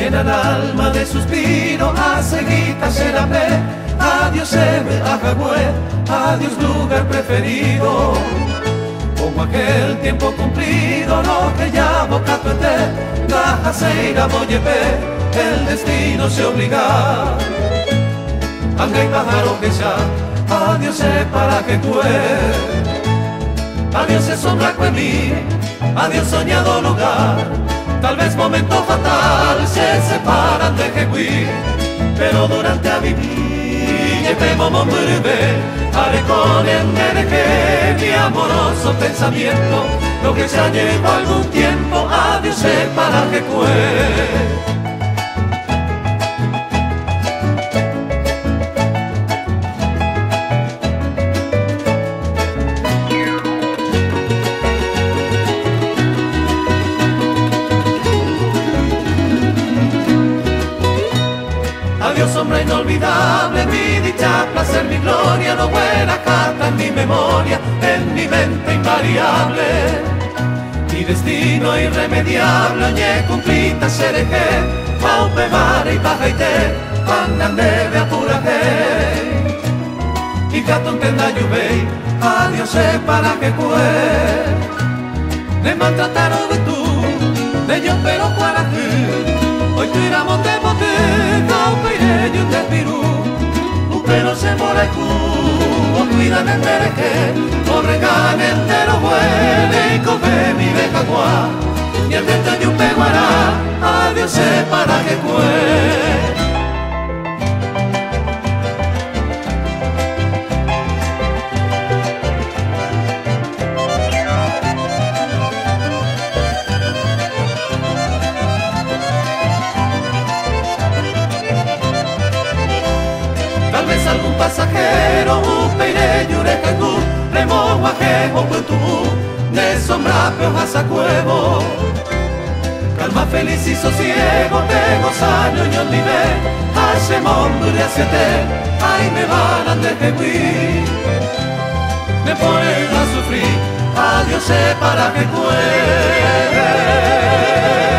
llena el alma de suspiro, a seguita serapé, adiós eme, ajagüe, adiós lugar preferido. Como aquel tiempo cumplido, lo que llamo catuete, la jaceira moyepe, el destino se obliga. Anga y pájaro que ya, adiós para que cue. Adiós es sombra que mí, adiós soñado lugar. Tal vez momento fatal se separan de Jehuí, pero durante a vivir llevemos mombreve, haré con el que mi amoroso pensamiento, lo que ya llevo algún tiempo, adiós para que cue. Adiós sombra inolvidable, mi dicha, placer, mi gloria, no buena carta en mi memoria, en mi mente invariable. Mi destino irremediable, oye cumplita sereje, paupe mare y pajaite, panande de apuraje. Y gato entenda lluvei, adiós para que cue. Me maltrataron de tú, de yo pero para ti. Hoy tú irá monte monte, cauca iré y un despirú. Pero se mora y cu, o cuidan en dereje, o regan entero huele y come mi beca guá. Y el dente de un peguará, adiós para que cue. Algún pasajero, upeire, yurecangu, remo, guajejo, putubú, de sombra, peojas a cuevo. Calma, feliz y sosiego, te gozan, yo vive, hacemos dure hacia te, ay me van de jehuí. Me ponen a sufrir, adiós para que cue.